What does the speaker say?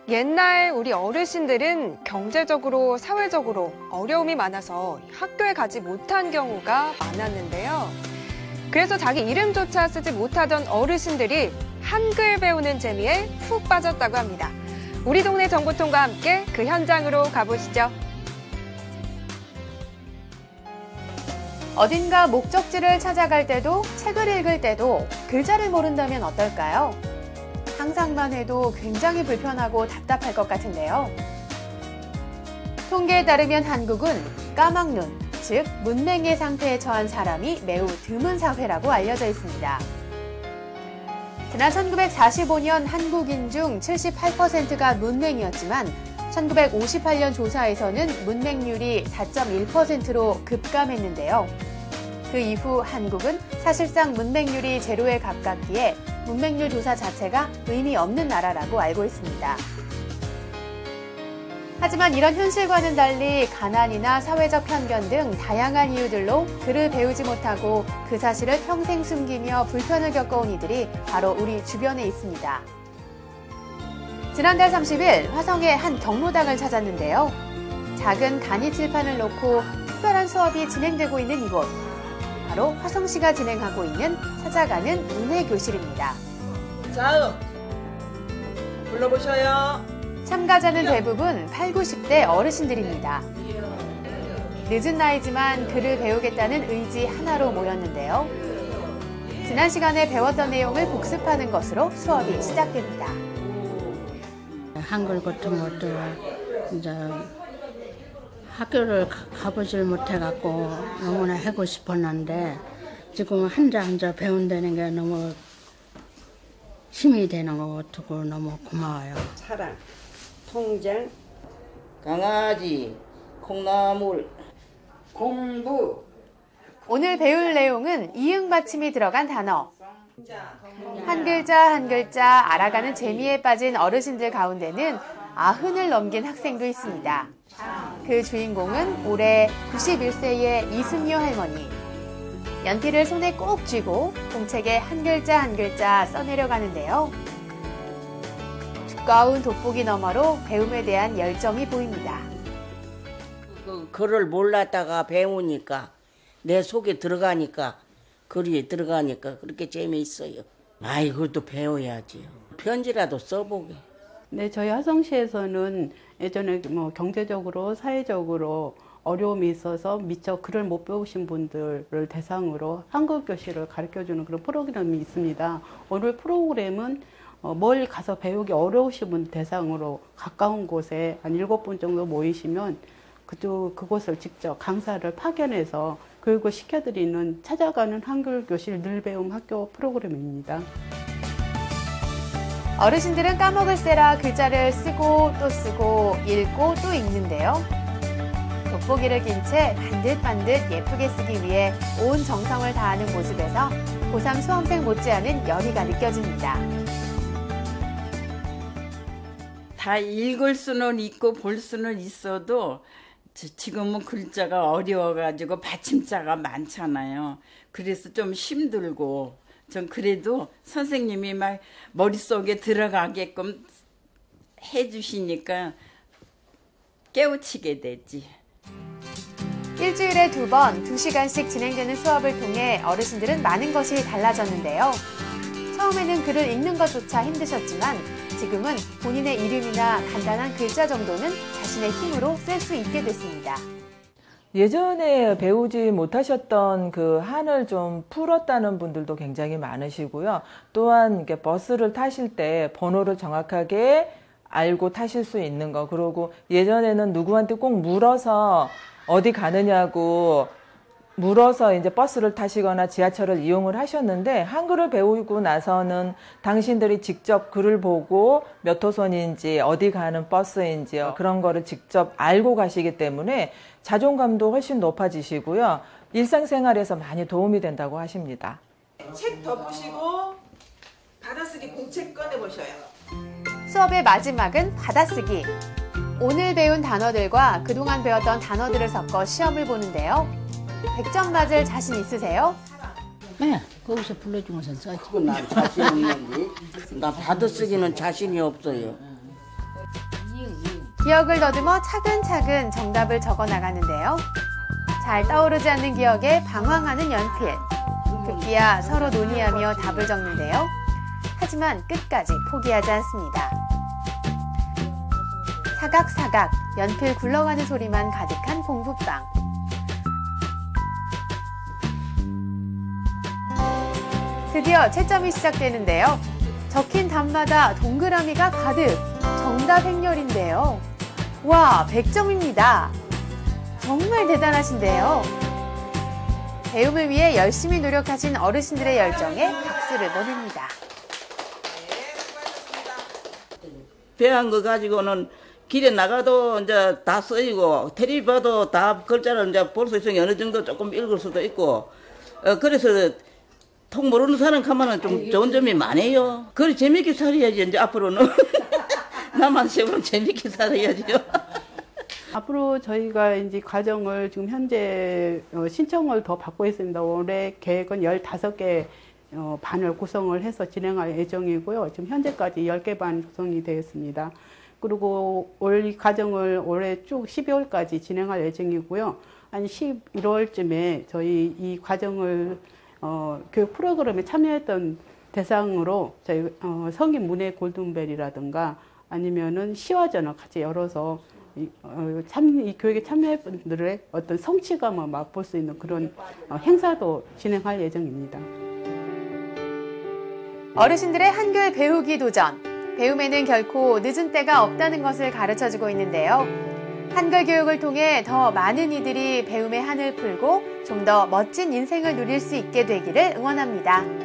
옛날 우리 어르신들은 경제적으로, 사회적으로 어려움이 많아서 학교에 가지 못한 경우가 많았는데요. 그래서 자기 이름조차 쓰지 못하던 어르신들이 한글 배우는 재미에 푹 빠졌다고 합니다. 우리 동네 정보통과 함께 그 현장으로 가보시죠. 어딘가 목적지를 찾아갈 때도 책을 읽을 때도 글자를 모른다면 어떨까요? 상상만 해도 굉장히 불편하고 답답할 것 같은데요. 통계에 따르면 한국은 까막눈, 즉 문맹의 상태에 처한 사람이 매우 드문 사회라고 알려져 있습니다. 지난 1945년 한국인 중 78%가 문맹이었지만 1958년 조사에서는 문맹률이 4.1%로 급감했는데요. 그 이후 한국은 사실상 문맹률이 제로에 가깝기에 문맹률 조사 자체가 의미 없는 나라라고 알고 있습니다. 하지만 이런 현실과는 달리 가난이나 사회적 편견 등 다양한 이유들로 글을 배우지 못하고 그 사실을 평생 숨기며 불편을 겪어온 이들이 바로 우리 주변에 있습니다. 지난달 30일 화성의 한 경로당을 찾았는데요. 작은 간이 칠판을 놓고 특별한 수업이 진행되고 있는 이곳. 바로 화성시가 진행하고 있는 찾아가는 문해교실입니다. 자음 불러보셔요. 참가자는 대부분 8, 90대 어르신들입니다. 늦은 나이지만 글을 배우겠다는 의지 하나로 모였는데요. 지난 시간에 배웠던 내용을 복습하는 것으로 수업이 시작됩니다. 한글 같은 것도 이제 학교를 가보질 못해갖고 너무나 하고 싶었는데 지금 한자 배운다는 게 너무 힘이 되는 것 같고 너무 고마워요. 사랑, 통장, 강아지, 콩나물, 공부. 오늘 배울 내용은 이응 받침이 들어간 단어. 한 글자 한 글자 알아가는 재미에 빠진 어르신들 가운데는 90을 넘긴 학생도 있습니다. 그 주인공은 올해 91세의 이순유 할머니. 연필을 손에 꼭 쥐고 공책에 한 글자 한 글자 써내려가는데요. 두꺼운 돋보기 너머로 배움에 대한 열정이 보입니다. 글을 몰랐다가 배우니까 내 속에 들어가니까 글이 들어가니까 그렇게 재미있어요. 이것도 배워야지요. 편지라도 써보게. 네, 저희 화성시에서는 예전에 경제적으로, 사회적으로 어려움이 있어서 미처 글을 못 배우신 분들을 대상으로 한글 교실을 가르쳐주는 그런 프로그램이 있습니다. 오늘 프로그램은 멀리 가서 배우기 어려우신 분 대상으로 가까운 곳에 한 7분 정도 모이시면 그곳을 직접 강사를 파견해서 교육을 시켜드리는 찾아가는 한글 교실 늘배움 학교 프로그램입니다. 어르신들은 까먹을세라 글자를 쓰고 또 쓰고 읽고 또 읽는데요. 돋보기를 낀 채 반듯반듯 예쁘게 쓰기 위해 온 정성을 다하는 모습에서 고3 수험생 못지않은 열의가 느껴집니다. 다 읽을 수는 있고 볼 수는 있어도 지금은 글자가 어려워가지고 받침자가 많잖아요. 그래서 좀 힘들고 전 그래도 선생님이 막 머릿속에 들어가게끔 해주시니까 깨우치게 되지. 일주일에 2번, 2시간씩 진행되는 수업을 통해 어르신들은 많은 것이 달라졌는데요. 처음에는 글을 읽는 것조차 힘드셨지만 지금은 본인의 이름이나 간단한 글자 정도는 자신의 힘으로 쓸 수 있게 됐습니다. 예전에 배우지 못하셨던 그 한을 좀 풀었다는 분들도 굉장히 많으시고요. 또한 이렇게 버스를 타실 때 번호를 정확하게 알고 타실 수 있는 거. 그리고 예전에는 누구한테 꼭 물어서 어디 가느냐고 물어서 이제 버스를 타시거나 지하철을 이용을 하셨는데 한글을 배우고 나서는 당신들이 직접 글을 보고 몇 호선인지 어디 가는 버스인지요. 그런 거를 직접 알고 가시기 때문에 자존감도 훨씬 높아지시고요. 일상생활에서 많이 도움이 된다고 하십니다. 책 덮으시고 받아쓰기 공책 꺼내보셔요. 수업의 마지막은 받아쓰기. 오늘 배운 단어들과 그동안 배웠던 단어들을 섞어 시험을 보는데요. 100점 맞을 자신 있으세요? 네, 거기서 불러주면서 써야지. 난 자신 있는데 나 받아쓰기는 자신이 없어요. 기억을 더듬어 차근차근 정답을 적어 나가는데요. 잘 떠오르지 않는 기억에 방황하는 연필. 급기야 서로 논의하며 답을 적는데요. 하지만 끝까지 포기하지 않습니다. 사각사각 연필 굴러가는 소리만 가득한 공부방. 드디어 채점이 시작되는데요. 적힌 답마다 동그라미가 가득. 정답 행렬인데요. 와, 100점입니다. 정말 대단하신데요. 배움을 위해 열심히 노력하신 어르신들의 열정에 박수를 보냅니다. 배운 거 가지고는 길에 나가도 이제 다 쓰이고, 테레비 봐도 다 글자를 이제 볼 수 있으니 어느 정도 조금 읽을 수도 있고, 그래서 통 모르는 사람 가면은 좀 좋은 점이 많아요. 그래, 재밌게 살아야지, 이제 앞으로는. 남한테는 재밌게 살아야지요. 앞으로 저희가 이제 과정을 지금 현재 신청을 더 받고 있습니다. 올해 계획은 15개 반을 구성을 해서 진행할 예정이고요. 지금 현재까지 10개 반 구성이 되었습니다. 그리고 이 과정을 올해 쭉 12월까지 진행할 예정이고요. 한 11월쯤에 저희 이 과정을 교육 프로그램에 참여했던 대상으로 저희 성인 문예 골든벨이라든가 아니면은 시화전을 같이 열어서 이 교육에 참여한 분들의 어떤 성취감을 맛볼 수 있는 그런 행사도 진행할 예정입니다. 어르신들의 한글 배우기 도전. 배움에는 결코 늦은 때가 없다는 것을 가르쳐주고 있는데요. 한글 교육을 통해 더 많은 이들이 배움의 한을 풀고 좀 더 멋진 인생을 누릴 수 있게 되기를 응원합니다.